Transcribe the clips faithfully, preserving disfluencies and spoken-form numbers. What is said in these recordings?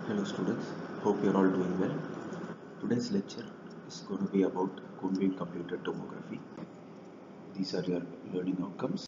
Hello students, hope you're all doing well. Today's lecture is going to be about cone beam computed tomography. These are your learning outcomes.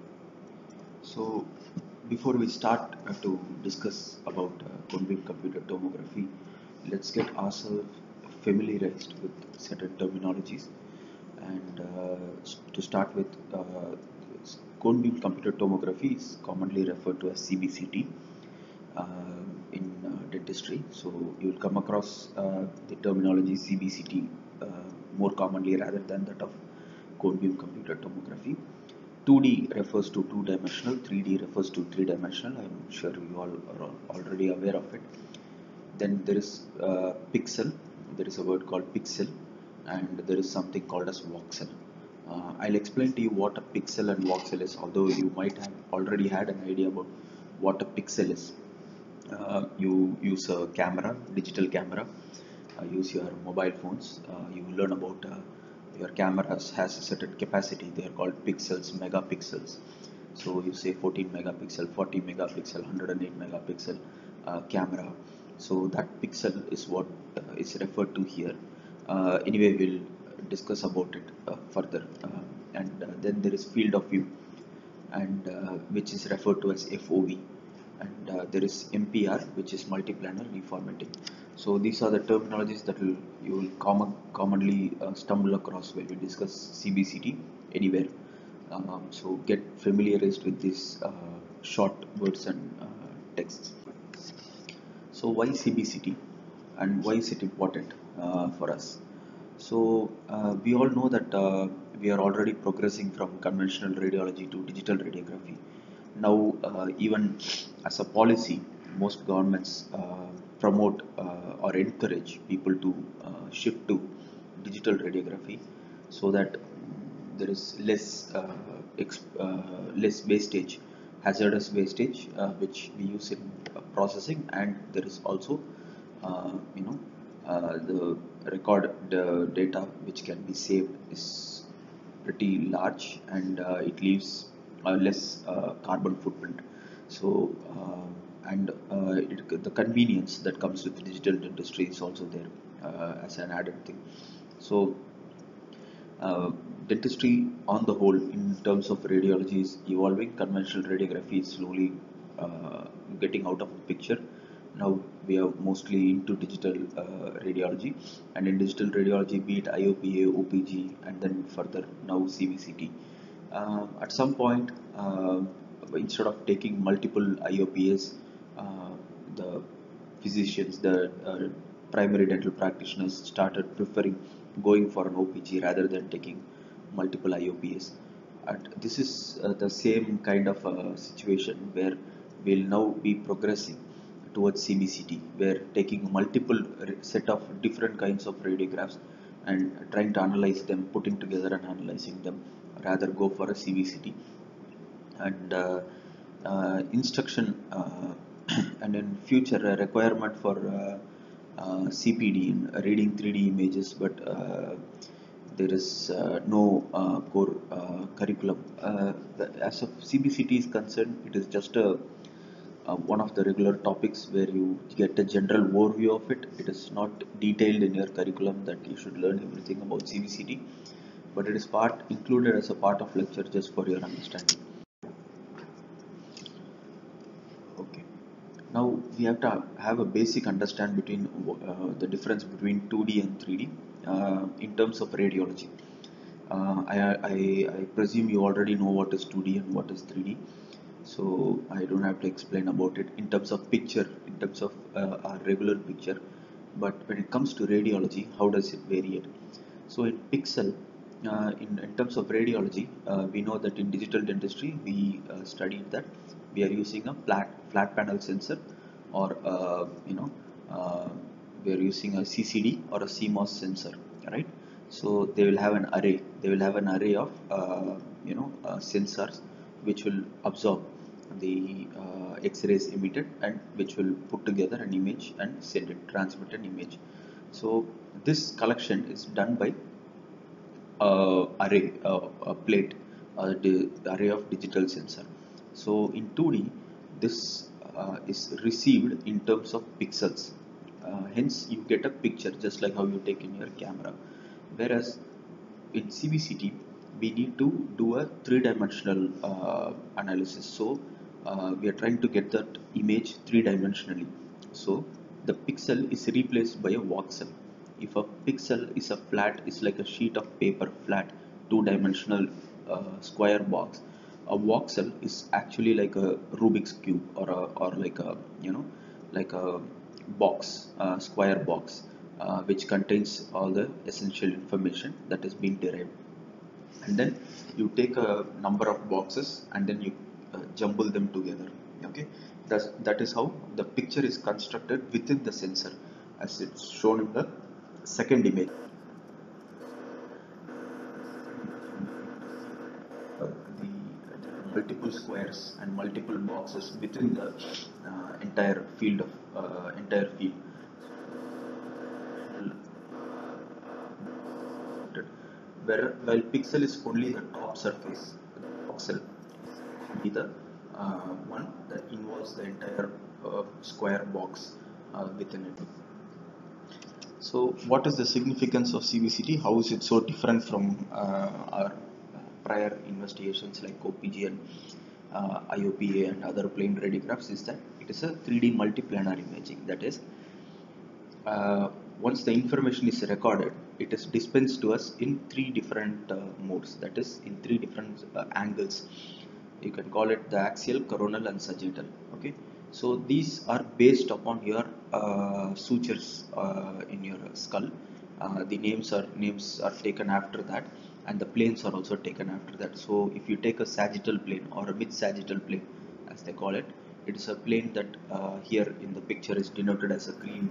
So before we start uh, to discuss about uh, cone beam computed tomography, let's get ourselves familiarized with certain terminologies. And uh, to start with, uh, cone beam computed tomography is commonly referred to as C B C T. Uh, in uh, dentistry. So you will come across uh, the terminology C B C T uh, more commonly rather than that of cone beam computed tomography. two D refers to two-dimensional, three D refers to three-dimensional. I'm sure you all are already aware of it. Then there is uh, pixel. There is a word called pixel, and there is something called as voxel. Uh, I'll explain to you what a pixel and voxel is, although you might have already had an idea about what a pixel is. Uh, you use a camera, digital camera, uh, use your mobile phones. Uh, you learn about uh, your camera has, has a certain capacity. They are called pixels, megapixels. So you say fourteen megapixel, forty megapixel, one hundred eight megapixel uh, camera. So that pixel is what uh, is referred to here. Uh, anyway, we'll discuss about it uh, further. Uh, and uh, then there is field of view, and uh, which is referred to as F O V, and uh, there is M P R, which is multiplanar reformatting. So these are the terminologies that will, you will common, commonly uh, stumble across when we discuss C B C T anywhere. Um, so get familiarized with these uh, short words and uh, texts. So why C B C T and why is it important uh, for us? So uh, we all know that uh, we are already progressing from conventional radiology to digital radiography. Now, uh, even as a policy, most governments uh, promote uh, or encourage people to uh, shift to digital radiography, so that there is less uh, exp- uh, less wastage, hazardous wastage, uh, which we use in uh, processing, and there is also uh, you know uh, the record the data which can be saved is pretty large, and uh, it leaves uh, less uh, carbon footprint. So uh, and uh, it, the convenience that comes with digital dentistry is also there uh, as an added thing. So uh, dentistry on the whole, in terms of radiology, is evolving. Conventional radiography is slowly uh, getting out of the picture. Now we are mostly into digital uh, radiology, and in digital radiology, be it I O P A, O P G, and then further now C B C T. Uh, at some point, uh, instead of taking multiple I O P As, uh, the physicians, the uh, primary dental practitioners started preferring going for an O P G rather than taking multiple I O P As. And this is uh, the same kind of uh, situation where we'll now be progressing towards C B C T, where taking multiple set of different kinds of radiographs and trying to analyze them, putting together and analyzing them, rather go for a C B C T. And uh, uh, instruction uh, and in future a requirement for uh, uh, C P D in reading three D images, but uh, there is uh, no uh, core uh, curriculum. Uh, the, as of C B C T is concerned, it is just a uh, one of the regular topics where you get a general overview of it. It is not detailed in your curriculum that you should learn everything about C B C T, but it is part included as a part of lecture just for your understanding. Okay. Now we have to have a basic understand between uh, the difference between two D and three D uh, in terms of radiology. Uh, I, I, I presume you already know what is two D and what is three D, so I don't have to explain about it in terms of picture, in terms of uh, our regular picture. But when it comes to radiology, how does it vary? So in pixel, uh, in, in terms of radiology, uh, we know that in digital dentistry, we uh, studied that we are using a flat flat panel sensor, or uh, you know, uh, we are using a C C D or a C MOS sensor, right? So they will have an array. They will have an array of uh, you know uh, sensors which will absorb the uh, X-rays emitted, and which will put together an image and send it, transmit an image. So this collection is done by uh, array, uh, a plate, uh, the array of digital sensor. So in two D, this uh, is received in terms of pixels. Uh, hence, you get a picture just like how you take in your camera. Whereas in C B C T, we need to do a three-dimensional uh, analysis. So uh, we are trying to get that image three-dimensionally. So the pixel is replaced by a voxel. If a pixel is a flat, is like a sheet of paper, flat, two-dimensional uh, square box. A voxel is actually like a Rubik's cube or a, or like a you know like a box, uh, square box, uh, which contains all the essential information that is being derived. And then you take a number of boxes and then you uh, jumble them together. Okay, That's, that is how the picture is constructed within the sensor, as it's shown in the second image. Uh, the, the multiple squares and multiple boxes within the uh, entire field of uh, entire field. Where, while pixel is only the top surface, the voxel be the uh, one that involves the entire uh, square box uh, within it. So, what is the significance of C B C T? How is it so different from uh, our prior investigations like O P G and uh, I O P A and other plane radiographs? Is that it is a three D multiplanar imaging. That is, uh, once the information is recorded, it is dispensed to us in three different uh, modes, that is in three different uh, angles. You can call it the axial, coronal and sagittal. Okay, so these are based upon your uh, sutures uh, in your skull. Uh, the names are names are taken after that, and the planes are also taken after that. So if you take a sagittal plane or a mid sagittal plane, as they call it, it is a plane that uh, here in the picture is denoted as a green.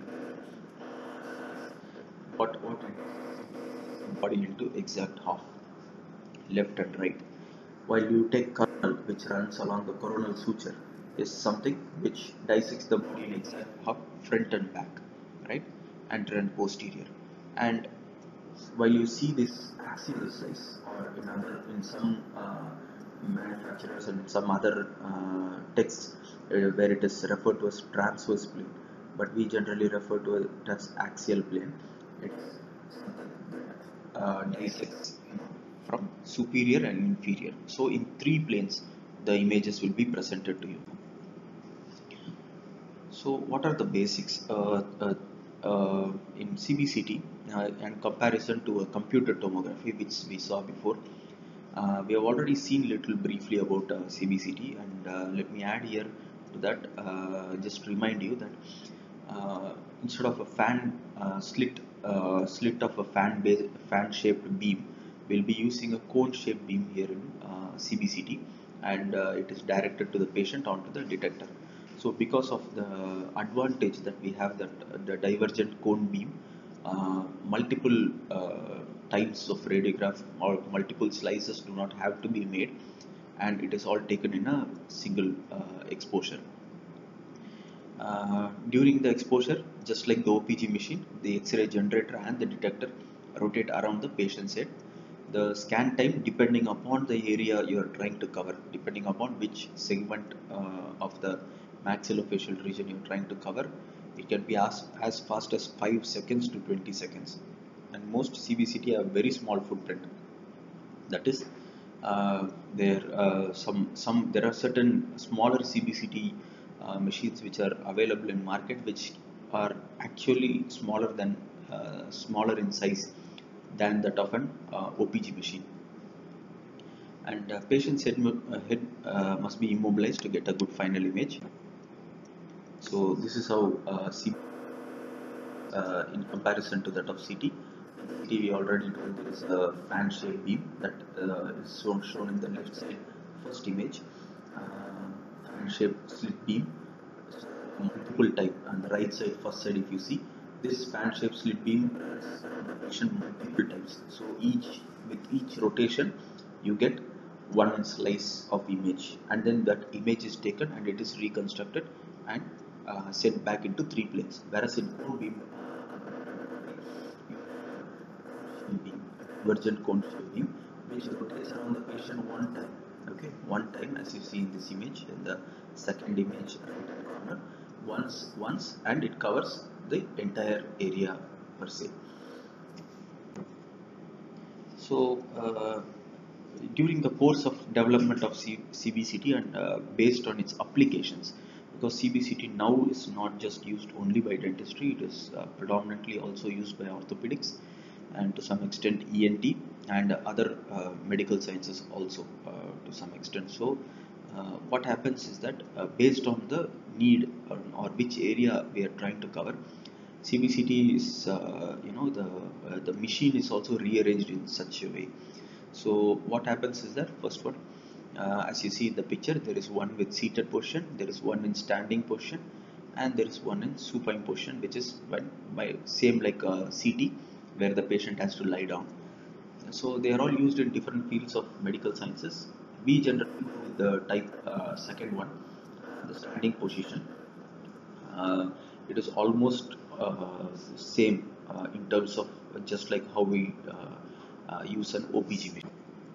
What what body into exact half, left and right. While you take coronal, which runs along the coronal suture, is something which dissects the body in exact half, front and back, right, anterior and posterior. And while you see this axial slice, or in other in some uh, manufacturers and some other uh, texts uh, where it is referred to as transverse plane, but we generally refer to it as axial plane. It's uh, dissects from superior and inferior. So in three planes, the images will be presented to you. So what are the basics uh, uh, uh, in C B C T uh, in comparison to a computer tomography, which we saw before? Uh, we have already seen little briefly about uh, C B C T, and uh, let me add here to that. Uh, just remind you that uh, instead of a fan uh, slit uh, slit of a fan base fan shaped beam, we'll be using a cone shaped beam here in uh, C B C T, and uh, it is directed to the patient onto the detector. So because of the advantage that we have, that uh, the divergent cone beam, uh, multiple uh, types of radiograph or multiple slices do not have to be made, and it is all taken in a single uh, exposure. Uh, during the exposure, just like the O P G machine, the X-ray generator and the detector rotate around the patient's head. The scan time, depending upon the area you are trying to cover, depending upon which segment uh, of the maxillofacial region you are trying to cover, it can be as, as fast as five seconds to twenty seconds. And most C B C T have very small footprint. That is, uh, there uh, some some there are certain smaller C B C T uh, machines which are available in market, which are actually smaller than uh, smaller in size than that of an uh, O P G machine. And uh, patient's head, uh, head uh, must be immobilized to get a good final image. So this is how uh, C B uh, in comparison to that of C T. C T we already told there is a fan shaped beam that uh, is shown, shown in the left side first image. Uh, fan shaped slit beam, multiple type, on the right side first side if you see, this fan shaped slit beam rotation multiple times. So each with each rotation you get one slice of image, and then that image is taken and it is reconstructed and uh, sent back into three planes. Whereas in cone beam, beam divergent cone beam, which rotates around the patient one time. Okay, one time, as you see in this image, in the second image, right, corner once once and it covers the entire area per se. So uh, during the course of development of C CBCT and uh, based on its applications, because C B C T now is not just used only by dentistry, it is uh, predominantly also used by orthopedics and to some extent E N T and other uh, medical sciences also uh, to some extent. So uh, what happens is that uh, based on the need or, or which area we are trying to cover, C B C T is uh, you know the uh, the machine is also rearranged in such a way. So what happens is that first one, uh, as you see in the picture, there is one with seated position, there is one in standing position, and there is one in supine position, which is by, by same like a C T, where the patient has to lie down. So they are all used in different fields of medical sciences. We generally go with the type uh, second one, the standing position. Uh, it is almost uh, same uh, in terms of just like how we uh, uh, use an O P G machine.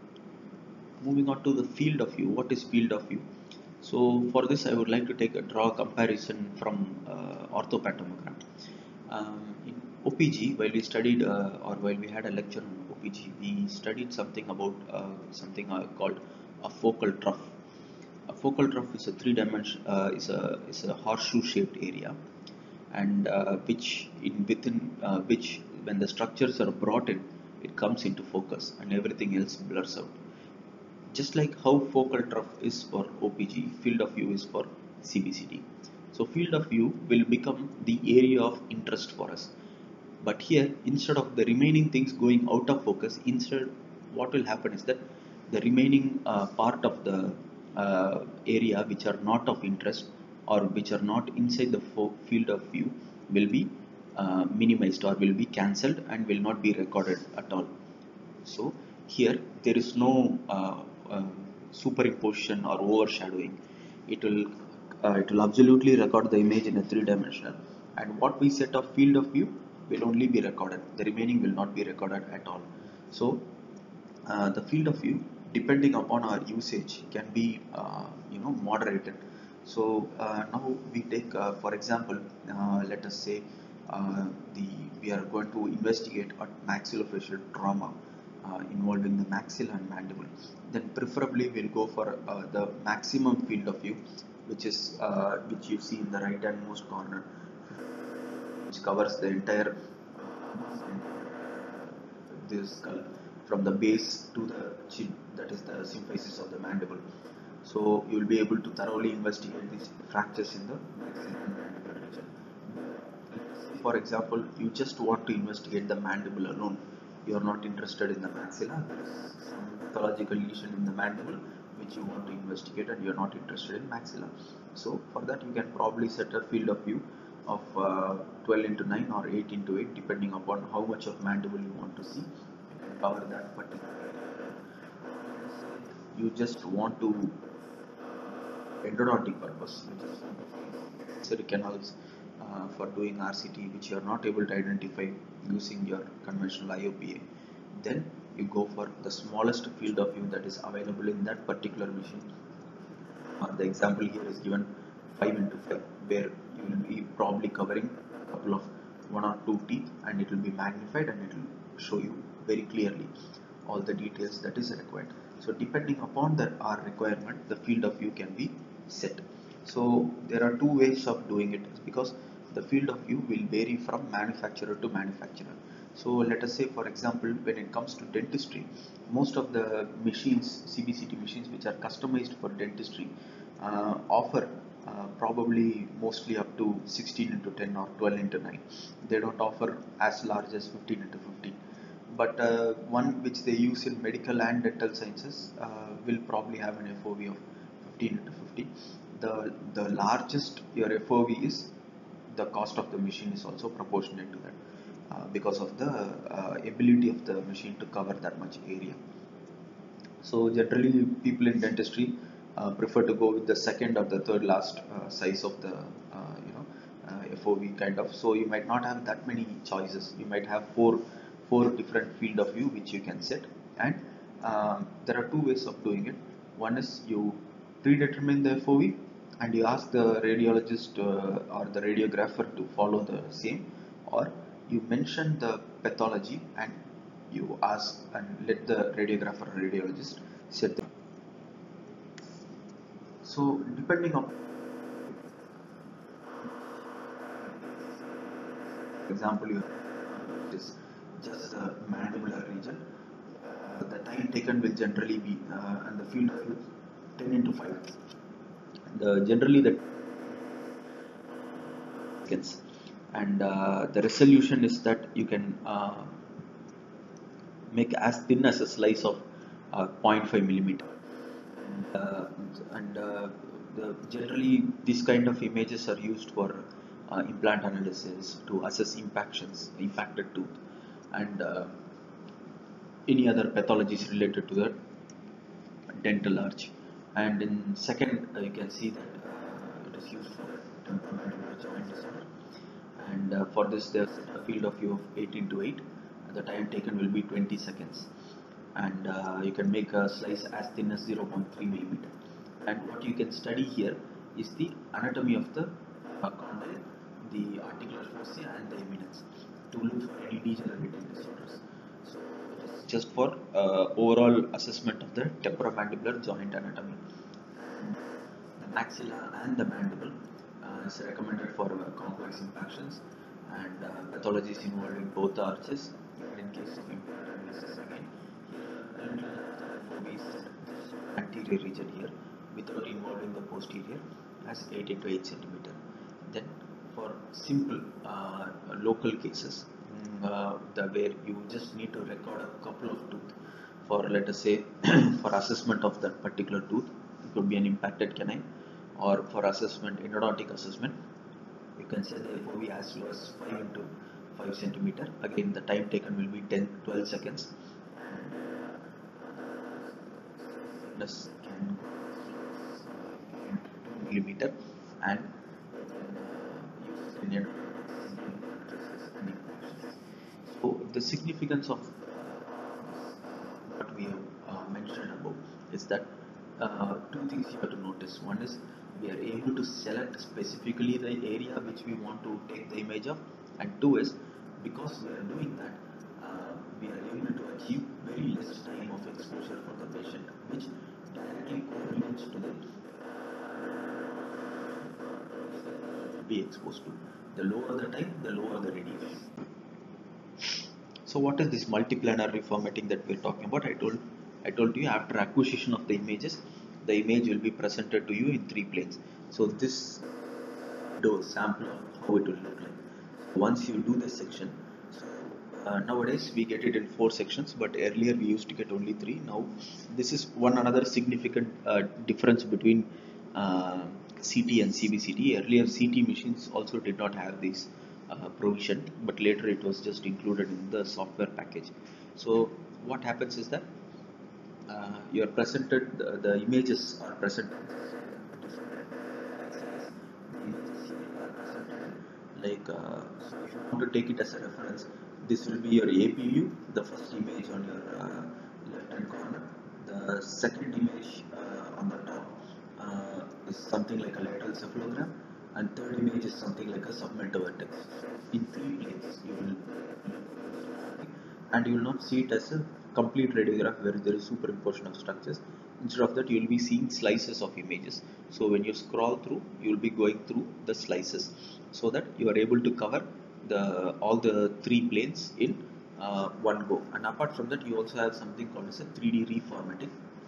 Moving on to the field of view. What is field of view? So for this, I would like to take a draw a comparison from uh, orthopantomogram. Um, in O P G, while we studied uh, or while we had a lecture on O P G, we studied something about uh, something uh, called a focal trough. A focal trough is a three-dimension uh, is a is a horseshoe-shaped area, and uh, which in within uh, which when the structures are brought in, it comes into focus and everything else blurs out. Just like how focal trough is for O P G, field of view is for C B C T. So field of view will become the area of interest for us. But here, instead of the remaining things going out of focus, instead what will happen is that the remaining uh, part of the uh, area which are not of interest or which are not inside the field of view will be uh, minimized or will be cancelled and will not be recorded at all. So here there is no uh, uh, superimposition or overshadowing. It will uh, it will absolutely record the image in a three-dimensional, and what we set of field of view will only be recorded. The remaining will not be recorded at all. So uh, the field of view, depending upon our usage, can be uh, you know moderated. So uh, now we take uh, for example, uh, let us say uh, the we are going to investigate a maxillofacial trauma uh, involving the maxilla and mandible. Then preferably we'll go for uh, the maximum field of view, which is uh, which you see in the right hand most corner, which covers the entire this skull from the base to the chin, that is the symphysis of the mandible. So you will be able to thoroughly investigate these fractures in the maxilla region. For example, you just want to investigate the mandible alone. You are not interested in the maxilla. There is some pathological lesion in the mandible which you want to investigate, and you are not interested in maxilla. So for that, you can probably set a field of view of uh, twelve into nine or eight into eight, depending upon how much of mandible you want to see. You can cover that particular area. You just want to endodontic purpose, which is necessary canals uh, for doing R C T, which you are not able to identify using your conventional I O P A. Then you go for the smallest field of view that is available in that particular machine. Uh, the example here is given five into five, where you will be probably covering a couple of one or two teeth, and it will be magnified and it will show you very clearly all the details that is required. So depending upon the our requirement, the field of view can be set. So there are two ways of doing it, because the field of view will vary from manufacturer to manufacturer. So let us say, for example, when it comes to dentistry, most of the machines, C B C T machines which are customized for dentistry, uh, offer uh, probably mostly up to sixteen into ten or twelve into nine. They don't offer as large as fifteen into fifteen. But uh, one which they use in medical and dental sciences uh, will probably have an F O V of fifteen into fifty. The, the largest your F O V is, the cost of the machine is also proportionate to that, uh, because of the uh, ability of the machine to cover that much area. So generally people in dentistry uh, prefer to go with the second or the third last uh, size of the uh, you know uh, F O V kind of. So you might not have that many choices. You might have four four different field of view which you can set, and um, there are two ways of doing it. One is you predetermine the F O V, and you ask the radiologist uh, or the radiographer to follow the same, or you mention the pathology and you ask and let the radiographer or radiologist set the. So depending on example, you is just the mandibular region. Uh, the time taken will generally be uh, and the field of view ten into five. The generally the seconds, and uh, the resolution is that you can uh, make as thin as a slice of uh, zero point five millimeter. Uh, and uh, the, generally these kind of images are used for uh, implant analysis to assess impactions, impacted tooth, and uh, any other pathologies related to the dental arch. And in second, uh, you can see that uh, it is used for temporomandibular joint disorder. And uh, for this, there's a field of view of eighteen to eight. The time taken will be twenty seconds, and uh, you can make a slice as thin as zero point three millimeter. And what you can study here is the anatomy of the uh, condyle, the articular fossa, and the eminence to look for any degenerative disorders. So it is just for uh, overall assessment of the temporomandibular joint anatomy. The maxilla and the mandible uh, is recommended for uh, complex impactions and uh, pathologies involving both the arches. And in case of implant analysis, again, anterior region here without involving the posterior as eight into eight centimeter. Then for simple uh, local cases, uh, the where you just need to record a couple of tooth for, let us say, for assessment of that particular tooth. It could be an impacted canine, or for assessment, endodontic assessment, you can say the F O V as low as five into five centimeter. Again, the time taken will be ten to twelve seconds. Plus can millimeter, and uh, so the significance of what we have uh, mentioned above is that uh, two things you have to notice. One is we are able to select specifically the area which we want to take the image of, and two is because we are doing that, uh, we are able to achieve very less time of exposure for the patient, which directly correlates to the be exposed to. The lower the time, the lower the radius. So what is this multiplanar reformatting that we are talking about? I told I told you after acquisition of the images, the image will be presented to you in three planes. So this do sample of how it will look like. Once you do this section, uh, nowadays we get it in four sections, but earlier we used to get only three. Now this is one another significant uh, difference between uh, C T and C B C T. Earlier C T machines also did not have this uh, provision, but later it was just included in the software package. So what happens is that uh, you are presented, the, the images are presented like uh, so if you want to take it as a reference, this will be your A P view, the first image on your uh, left hand corner. The second image uh, on the top uh, is something like a lateral cephalogram, and third image is something like a submental vertex. In three planes you will, and you will not see it as a complete radiograph where there is superimposition of structures. Instead of that, you will be seeing slices of images. So when you scroll through, you will be going through the slices, so that you are able to cover the all the three planes in uh, one go. And apart from that, you also have something called as a three D reformatting.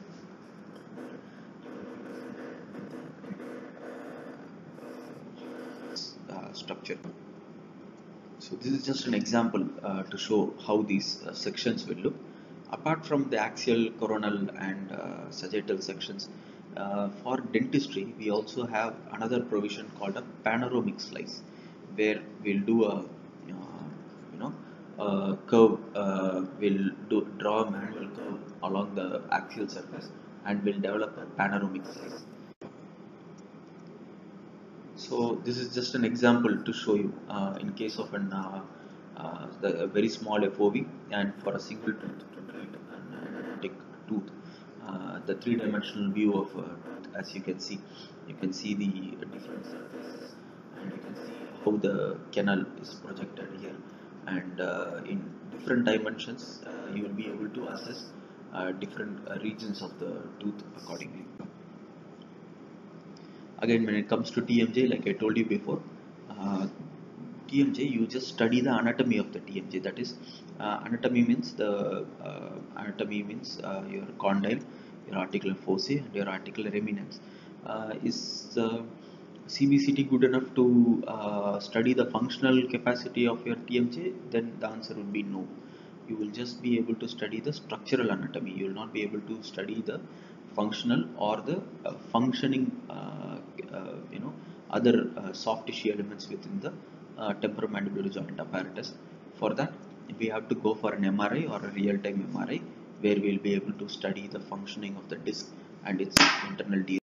Uh, structure. So this is just an example uh, to show how these uh, sections will look. Apart from the axial, coronal, and uh, sagittal sections, uh, for dentistry we also have another provision called a panoramic slice, where we'll do a uh, you know a curve. Uh, we'll do draw a manual curve along the axial surface, and we'll develop a panoramic slice. So this is just an example to show you uh, in case of an uh, uh, the, a very small F O V, and for a single tooth to treat an endodontic tooth, uh, the three-dimensional view of a tooth. as you can see. You can see the different surfaces, and you can see how the canal is projected here, and uh, in different dimensions uh, you will be able to assess uh, different uh, regions of the tooth accordingly. Again, when it comes to T M J, like I told you before, uh, T M J, you just study the anatomy of the T M J. That is, uh, anatomy means the uh, anatomy means uh, your condyle, your articular fossae, and your articular eminence. Uh, is the C B C T good enough to uh, study the functional capacity of your T M J? Then the answer would be no. You will just be able to study the structural anatomy. You will not be able to study the functional or the uh, functioning, uh, uh, you know, other uh, soft tissue elements within the uh, temporomandibular joint apparatus. For that, we have to go for an M R I or a real-time M R I, where we will be able to study the functioning of the disc and its internal